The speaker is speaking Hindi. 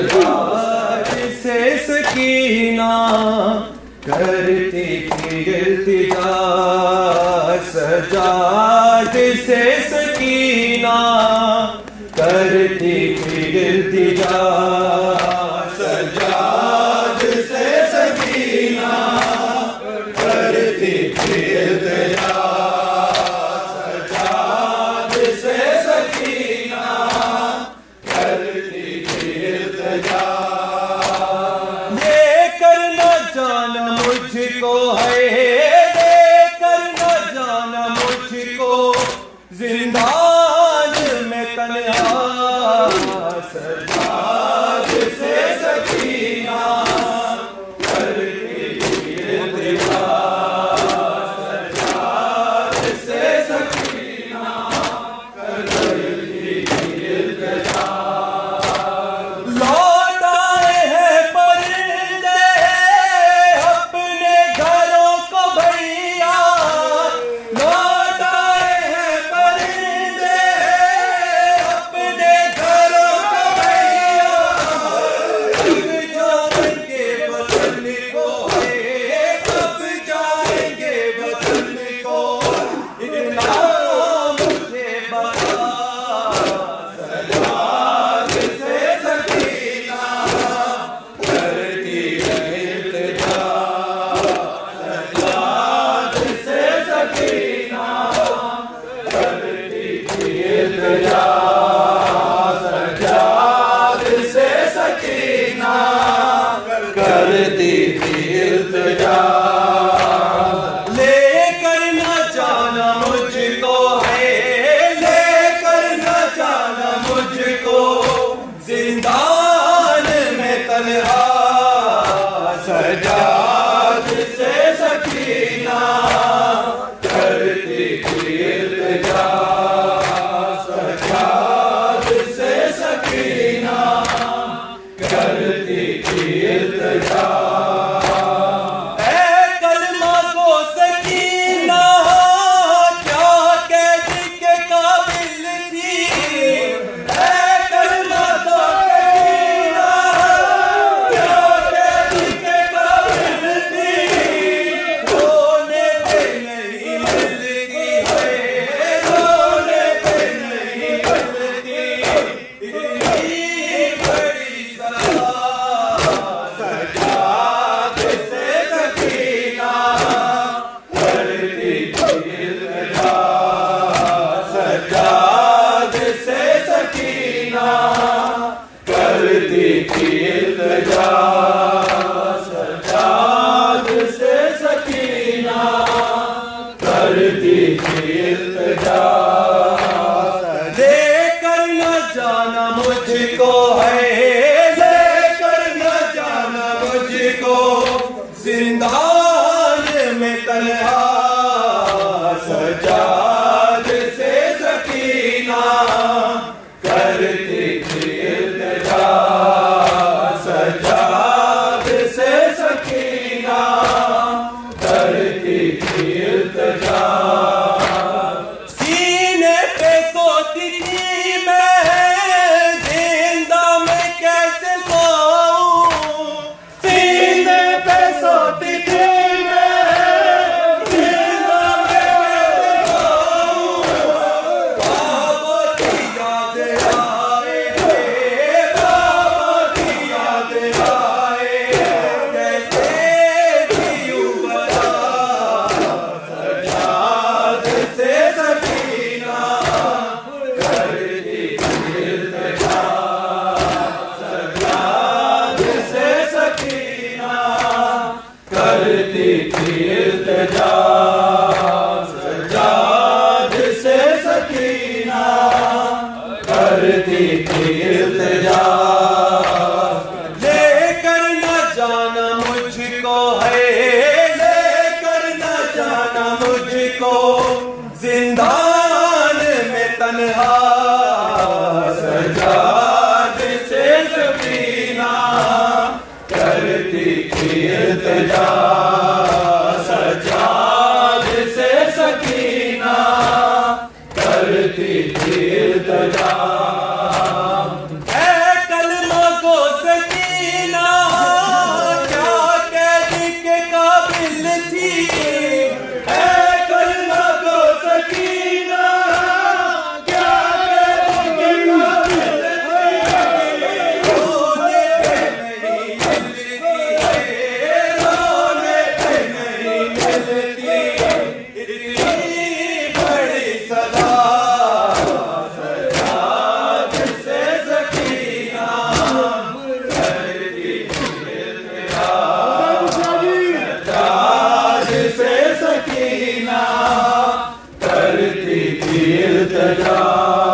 सजाद से सकीना करती थी इल्तिजा, सजाद से सकीना करती थी इल्तिजा, सजाद से सकीना करती थी इल्तिजा, सजाद से सकीना करती थी इल्तिजा। ये करना जाना मुझको है, ये करना जाना मुझको जिंदान में तन्हा, सजाद से सकीना करती थी इल्तिजा, सजाद से सकीना करती थी इल्तिजा। लौट आए हैं परिंदे अपने घरों को भैया, लौट आए हैं परिंदे अपने घरों को भैया, कब जाएंगे वतन को है, कब जाएंगे वतन को, इतना मुझे बता, सजाद से सकीना करती है इल्तिजा, सजाद से सकीना करती थी इल्तिजा, सजाद से सकीना करती थी इल्तिजा। लेकर न जाना मुझको है, लेकर न जाना मुझको जिंदान में तन्हा, सजाद से सकीना करती थी इल्तिजा, सजाद से सकीना करती थी इल्तिजा। ऐ कलमा को सकीना क्या कैद के काबिल थी, ऐ कलमा को सकीना क्या कैद के काबिल थी, रोने पे नहीं मिलती है, रोने पे नहीं मिलती इतनी बड़ी सजा, सजाद से सकीना करती थी इल्तिजा, सजाद से सकीना करती थी इल्तिजा, सजाद से सकीना करती थी इल्तिजा। लेकर न जाना मुझको है, लेकर न जाना मुझको जिंदान में तन्हा, सजाद से सकीना करती थी इल्तिजा, सजाद से सकीना करती थी इल्तिजा। सीने पे सोती थी मैं, जिंदा मैं कैसे सोऊं, सीने पे सोती थी मैं, जिंदा मैं कैसे सोऊं, बाबा की याद आए, बाबा की याद आए, कैसे जीऊं बता, सजाद से सकीना करती थी इल्तिजा, सजाद से सकीना करती थी इल्तिजा, सजाद से सकीना करती थी इल्तिजा। लेकर न जाना मुझको है, लेकर न जाना मुझको जिंदान में तन्हा, सजाद से सकीना करती थी इल्तिजा, सजाद से सकीना करती थी इल्तिजा। ऐ कलमा को इल्तिजा